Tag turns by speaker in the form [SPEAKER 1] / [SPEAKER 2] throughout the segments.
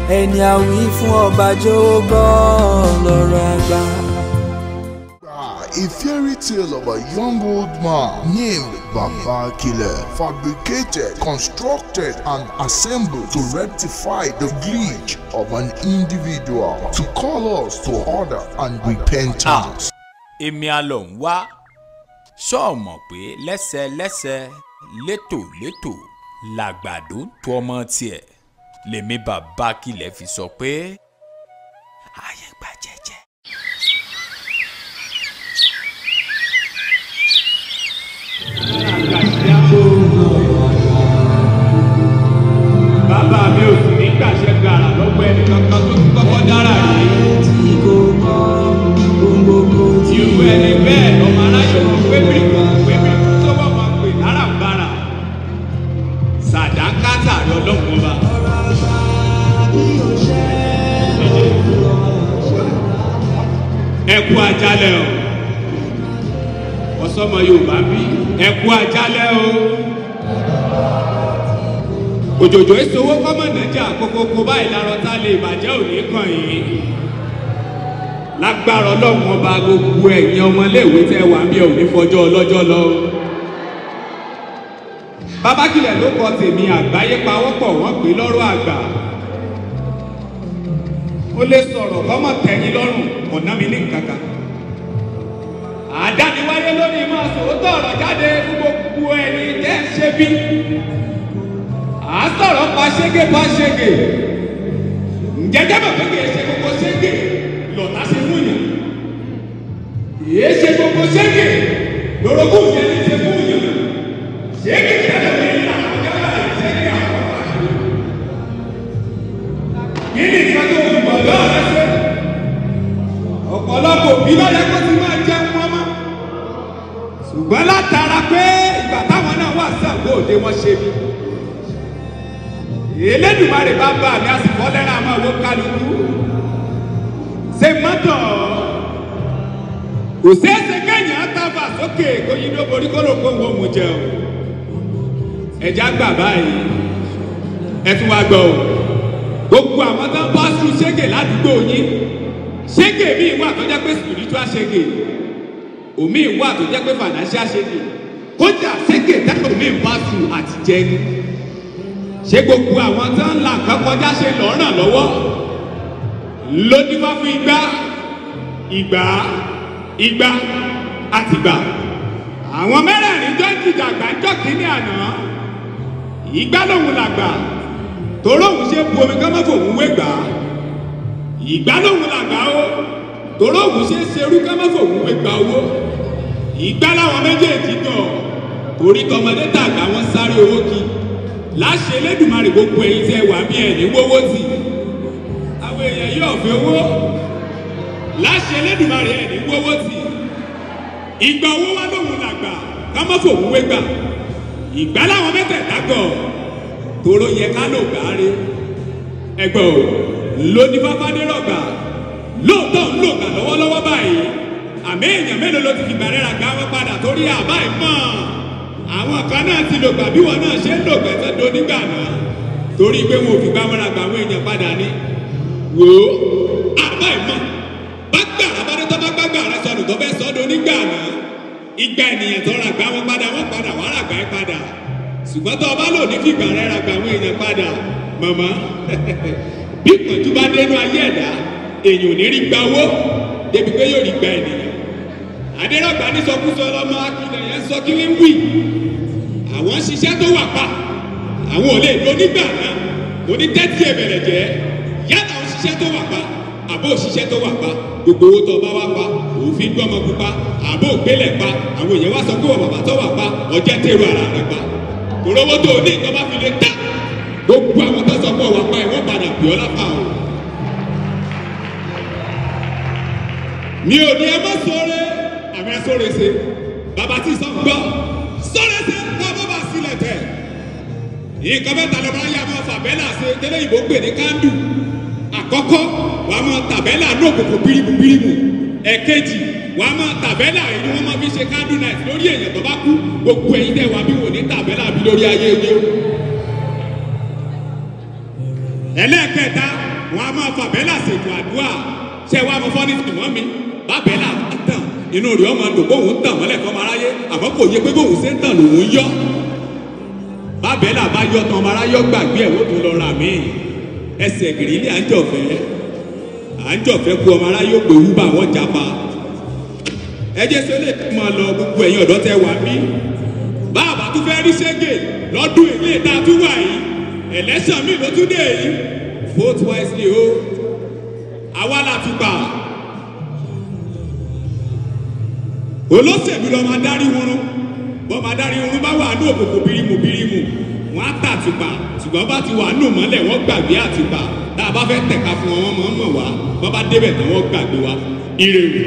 [SPEAKER 1] ẹni àwí fún ọba jọ̀wọ́ gbọ́ lọ́rọ̀ àgbà.
[SPEAKER 2] A fairy tale of a young old man named Babaakile, fabricated, constructed and assembled to rectify the glitch of an individual, to call us to order and repentance.
[SPEAKER 3] Èmi àlọ́ ń wá ṣọ́ọ̀mọ̀ pé lẹ́sẹ̀lẹ́sẹ̀ létòlétò làgbàdo tó ọmọ tiẹ̀ lèmi Babaakile fi sọ pé ayé gbà jẹ́jẹ́.
[SPEAKER 4] Bàbá mi ò sì ní gbàṣẹ gbàrà lọ́wọ́ ẹni kankan tó ti kọ́kọ́ dára yìí. Irú ẹni bẹ́ẹ̀ lọ́mọ aráyọ̀ kan pépé tó wọ́n máa pè láràbarà. Sàdákátà rẹ ọlọ́run ọba. Ẹ kú àjálẹ̀ o. Ọ̀sọ́mọ Yorùbá bí ẹ kú àjálẹ̀ o. Òjòjò ìṣòwò kọ́mọ̀nàjà kókókó báyìí lárọ́ tá lè bàjẹ́ òní kàn yìí. Lágbára ọlọ́run ọba gbogbo ẹ̀yin ọmọléèwé tẹ́ wà ń bí òní fọjọ́ ọlọ́jọ́ lọ. Babaakile ló kọ tèmi àgbáyé pawọ́pọ̀ wọ́n pè lọ́rọ̀ àgbà. Ó lè sọ̀rọ̀ kọ́mọ̀ tẹ̀yìn lọ́rùn ọ̀nà mi ní kankan. Àdániwáyé lónìí máa sòótọ́ ọ̀rọ̀ jáde fún gbogbo ẹni tẹ́ ń ṣe bí. À ń sọ̀rọ̀ pa ṣégè. Ǹjẹ́ jẹ́bọ̀ pé kìí ṣe gbogbo ṣégè lọ̀tá ṣe fún yàn. Kìí ṣe gbogbo ṣégè lórogún yẹn ní ṣe fún yàn. Ṣégè kí á lọ́wọ́ yìí náà ọjọ́ náà ṣégè àwọn ọ̀pá. Kí ni ìkan tó fi bọ̀ lọ́ọ̀rẹ́ ṣe? Ọ̀pọ̀lọpọ̀ òbí lọ́yẹ kó ti máa jẹun ọmọ. Ṣùgbọ́n látara pé ìgbà táwọn náà wà Ṣàngó Òde wọn ṣe bí. Elédùmarè bá bá mi àsìkò lẹ́rìn àmọ́ owó kálukú. Ṣé mọ́tò kò ṣeéṣe kéèyàn tábà sókè kóyin ló borí kó ló kó wọn mú jẹun. Ẹja gbà báyìí ẹ tún wá gbọ́ o. Gbogbo àwọn tó ń bá sùn ṣégè ládùúgbò yín. Ṣégè mi wà tó jẹ́ pé spiritual ṣégè. Omi wà tó jẹ́ pé financial ṣégè. Kódà ṣégè tẹ́kọ̀ọ́ mi bá sùn àti jẹ́ ni. Ṣé gbogbo àwọn tó ń là nǹkan kọjá ṣe lọ́ràn lọ́wọ́ ló ní wá fún ìgbà àtìgbà. Àwọn mẹ́rẹ̀ẹ̀rin jọ ń jìjà gbàjọ́ kínní àná. Ìgbà lòun làgbà toró òun ṣe bu omi kámọ́ fòun wé gbà. Ìgbà lòun làgbà o toró òun ṣe ṣerú kámọ́ fòun wé gbà owó. Ìgbà làwọn méjèèjì tọ̀ torí tọmọdé tàgbà wọn sáré owó kí. Láṣẹ Elédùmarè gbogbo ẹ̀yin tẹ́ wà bí ẹni wówó tì. Àwọn èèyàn yóò fi owó. Láṣẹ Elédùmarè ẹni wówó tì. Ìgbà owó wá lóhun làgbà ká má fòun wé gbà. Ìgbà láwọn mẹ́tẹ̀ẹ̀ta gọ̀ tóró yẹ ká lò gbáre. Ẹgbẹ́ o lóní fáfádé rọ̀gbà lóòótọ́ ń lò gbà lọ́wọ́lọ́wọ́ báyìí. Àmì èèyàn mélòó ló ti fi gbà rẹ́ra gbà wọ́n padà torí àbá ìmọ̀. Àwọn kan náà ti lò gbà bí wọn náà ṣe ń lò gbẹ̀tẹ̀ do nígbà náà torí pé wọn ò fi gbà wọn ra gbà àwọn èèyàn padà ní. Wò ó àbá ìmọ̀ bá gbàrà bá dé tó bá gbàgbà rẹ sọnù tó fẹ́ sọ́dọ̀ nígbà náà. Ìgbà ènìyàn tó ra gbà wọn padà wà rà gbà ẹ padà. Ṣùgbọ́n tó o bá lò ní fi gbà rẹ ra gbà àwọn èèyàn padà màmá bí ìpọ́njú bá dénú ayé ẹ̀dá èèyàn ò ní rí gba owó débi pé yóò rí gba ènìyàn. Adérọ̀gbà ní sọkúsọ ọlọ́mọ Akílẹ̀ yẹn sọ kí ní wí. Àwọn ṣiṣẹ́ tó wà pa àwọn ò lè lo nígbà náà onítẹ́tí ẹ̀bẹ̀rẹ̀ jẹ́ yálà àwọn ṣiṣẹ́ tó wà pa àbó òṣìṣẹ́ tó wà pa gbogbo owó tó bá wá pa òfin gbọ́mọ pupa àbó ògbélẹ̀ pa àwọn èèyàn wá sọ pé bàbá tó wà pa ọjẹ́ tèrò ara rẹ̀ pa òrówó tó ní ìjọba fi lè dá gbogbo àwọn tó sọ pé wà pa ìwọ́n padà bí ọ lápá o. Mi ò ní ẹ má sọ̀rọ̀ àmì ẹ sọ̀rọ̀ ṣe bàbá tí sọ gbọ́ sọ̀rọ̀ ṣe tá a bá bá sílẹ̀ tẹ̀. Nǹkan mẹ́ta lọ́mọ ayé àwọn fàbẹ́là ṣe tẹ́lẹ̀ ìbò pè ní kándù. Àkọ́kọ́ wàá máa tàbẹ́là ní òkùnkùn bírímù. Ẹ̀kejì wàá máa tàbẹ́là èyí ni wọ́n máa fi ṣe kándù náà lórí èèyàn tó bá kú gbogbo ẹ̀yin tẹ̀ wá bí wò ní tàbẹ́là bí lórí ayé yé. Ẹlẹ́ẹ̀kẹta wọn a máa fa bẹ́là ṣètò àdúrà ṣé wàá mọ fọ́nì tì mọ́ mi bá bẹ́là tàn inú rẹ̀ ọmọ dùn bóun tàn mọ́lẹ̀ fọmọ aráyé àmọ́ kò yẹ pé bóun ṣe ń tàn lòun yọ bá bẹ́là bá yọ tán ọmọ aráyé gbàgbé ẹ̀ wọ́n tún lọ rà mí ẹsẹ̀ gìrìlẹ̀ à ń jọ̀fẹ́ kú ọmọ aráyé pé wú bá wọn japa ẹ jẹ́ sẹ́lẹ̀ máa lọ gbogbo ẹ̀yin ọ̀dọ́ tẹ wà mí bàbá tún fẹ́ rí ṣẹ́gẹ̀ lọ́dún ilé ìta tún wà yìí ẹ̀lẹ́sàn mi ló tún dé yìí vote wisely o àwa la fi gbà olóṣèlú lọ máa darí wúrú bọ́ máa darí wúrú bá wà ní òkòkò bírímù wọ́n á tà àtìpà ṣùgbọ́n bá ti wà nù mọ́lẹ̀ wọ́n gbàgbé àtìpà tá a bá fẹ́ tẹ̀ka fún wọn mọ̀ wá wọ́n bá débẹ̀ tán wọ́n gbàgbé wa ire o.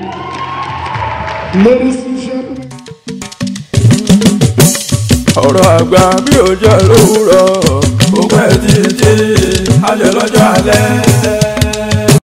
[SPEAKER 1] ọ̀rọ̀ àgbà bí ó jẹ́ lówùrọ̀ ó pẹ́ títí ayọ̀ lọ́jọ́ alẹ́.